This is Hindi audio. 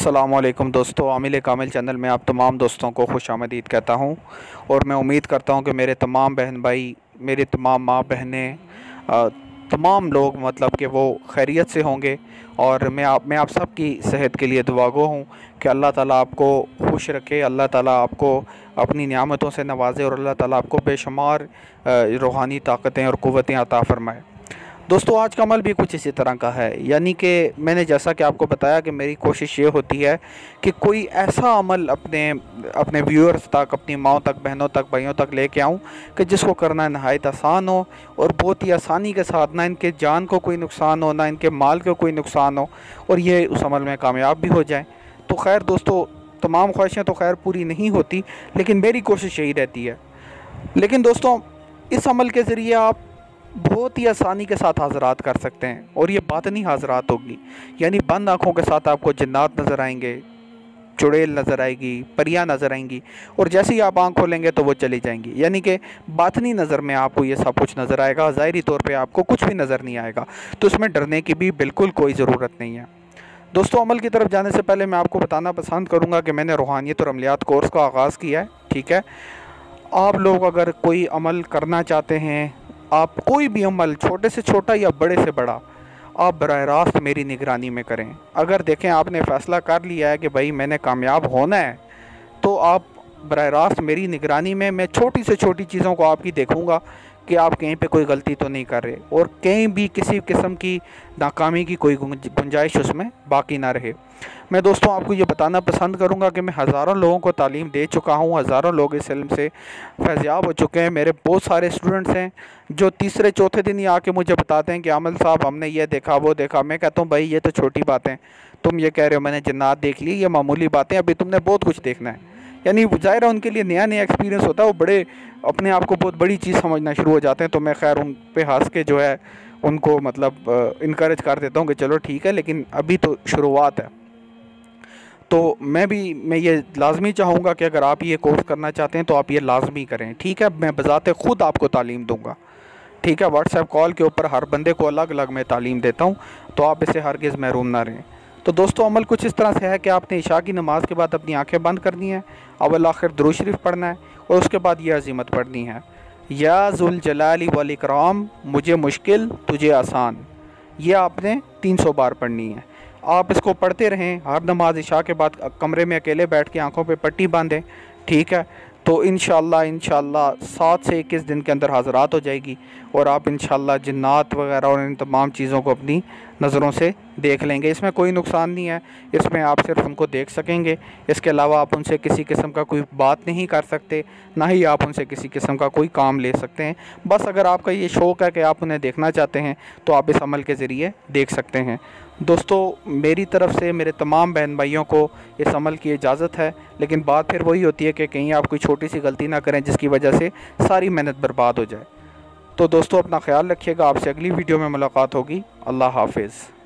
अस्सलामुअलैकुम दोस्तों, आमिल कामिल चैनल में आप तमाम दोस्तों को खुश आमदीद कहता हूं और मैं उम्मीद करता हूं कि मेरे तमाम बहन भाई, मेरे तमाम माँ बहनें, तमाम लोग मतलब कि वो खैरियत से होंगे। और मैं आप सब की सेहत के लिए दुआगो हूँ कि अल्लाह ताला आपको खुश रखे, अल्लाह ताला आपको अपनी नियामतों से नवाजे और अल्लाह ताला आपको बेशुमार रूहानी ताकतें और क़ुव्वतें अता फ़रमाए। दोस्तों, आज का अमल भी कुछ इसी तरह का है, यानी कि मैंने जैसा कि आपको बताया कि मेरी कोशिश ये होती है कि कोई ऐसा अमल अपने अपने व्यूअर्स तक, अपनी माँओं तक, बहनों तक, भाइयों तक लेके आऊँ कि जिसको करना नहायत आसान हो और बहुत ही आसानी के साथ, ना इनके जान को कोई नुकसान हो, ना इनके माल को कोई नुकसान हो, और ये उस अमल में कामयाब भी हो जाए। तो खैर दोस्तों, तमाम ख्वाहिशें तो खैर पूरी नहीं होती, लेकिन मेरी कोशिश यही रहती है। लेकिन दोस्तों, इस अमल के ज़रिए आप बहुत ही आसानी के साथ हाज़रात कर सकते हैं, और ये बातनी हाज़रात होगी, यानी बंद आँखों के साथ आपको जिन्नात नज़र आएंगे, चुड़ैल नज़र आएगी, परियां नज़र आएंगी, और जैसे ही आप आँख खोलेंगे तो वो चली जाएंगी। यानी कि बातनी नज़र में आपको ये सब कुछ नज़र आएगा, ज़ाहिरी तौर पे आपको कुछ भी नज़र नहीं आएगा। तो इसमें डरने की भी बिल्कुल कोई ज़रूरत नहीं है। दोस्तों, अमल की तरफ जाने से पहले मैं आपको बताना पसंद करूँगा कि मैंने रूहानियत और अमलियात कोर्स का आगाज़ किया है। ठीक है, आप लोग अगर कोई अमल करना चाहते हैं, आप कोई भी अमल, छोटे से छोटा या बड़े से बड़ा, आप बराह रास्त मेरी निगरानी में करें। अगर देखें आपने फ़ैसला कर लिया है कि भाई मैंने कामयाब होना है, तो आप बराह रास्त मेरी निगरानी में, मैं छोटी से छोटी चीज़ों को आपकी देखूंगा कि आप कहीं पे कोई गलती तो नहीं कर रहे, और कहीं भी किसी किस्म की नाकामी की कोई गुंजाइश उसमें बाकी ना रहे। मैं दोस्तों आपको ये बताना पसंद करूंगा कि मैं हज़ारों लोगों को तालीम दे चुका हूं, हज़ारों लोग इस इल्म से फैज़याब हो चुके हैं। मेरे बहुत सारे स्टूडेंट्स हैं जो तीसरे चौथे दिन ही आके मुझे बताते हैं कि आमिल साहब हमने ये देखा, वो देखा। मैं कहता हूँ भाई ये तो छोटी बातें, तुम ये कह रहे हो मैंने जिन्नात देख ली, ये मामूली बातें, अभी तुमने बहुत कुछ देखना है। यानी ज़ाहिर है उनके लिए नया नया एक्सपीरियंस होता है, वो बड़े अपने आप को बहुत बड़ी चीज़ समझना शुरू हो जाते हैं। तो मैं खैर उन पे हंस के जो है उनको मतलब इनकरेज कर देता हूँ कि चलो ठीक है, लेकिन अभी तो शुरुआत है। तो मैं ये लाजमी चाहूँगा कि अगर आप ये कोर्स करना चाहते हैं तो आप ये लाजमी करें। ठीक है, मैं बज़ाते ख़ुद आपको तालीम दूँगा। ठीक है, व्हाट्सएप कॉल के ऊपर हर बंदे को अलग अलग मैं तालीम देता हूँ, तो आप इससे हरगिज़ महरूम ना रहें। तो दोस्तों, अमल कुछ इस तरह से है कि आपने इशा की नमाज़ के बाद अपनी आंखें बंद करनी है, अव्वल आखिर दुरूद शरीफ पढ़ना है, और उसके बाद ये अज़ीमत पढ़नी है, या ज़ुल जलाली वल इकराम मुझे मुश्किल तुझे आसान। ये आपने 300 बार पढ़नी है। आप इसको पढ़ते रहें हर नमाज इशा के बाद, कमरे में अकेले बैठ के आँखों पे पट्टी बांधें। ठीक है, तो इंशाअल्लाह 7 से 21 दिन के अंदर हाज़रात हो जाएगी, और आप इंशाअल्लाह जिन्नात वगैरह और इन तमाम चीज़ों को अपनी नज़रों से देख लेंगे। इसमें कोई नुकसान नहीं है, इसमें आप सिर्फ उनको देख सकेंगे। इसके अलावा आप उनसे किसी किस्म का कोई बात नहीं कर सकते, ना ही आप उनसे किसी किस्म का कोई काम ले सकते हैं। बस अगर आपका ये शौक़ है कि आप उन्हें देखना चाहते हैं, तो आप इस अमल के ज़रिए देख सकते हैं। दोस्तों, मेरी तरफ़ से मेरे तमाम बहन भाइयों को इस अमल की इजाज़त है, लेकिन बात फिर वही होती है कि कहीं आप कोई छोटी सी गलती ना करें जिसकी वजह से सारी मेहनत बर्बाद हो जाए। तो दोस्तों, अपना ख्याल रखिएगा। आपसे अगली वीडियो में मुलाकात होगी। अल्लाह हाफिज़।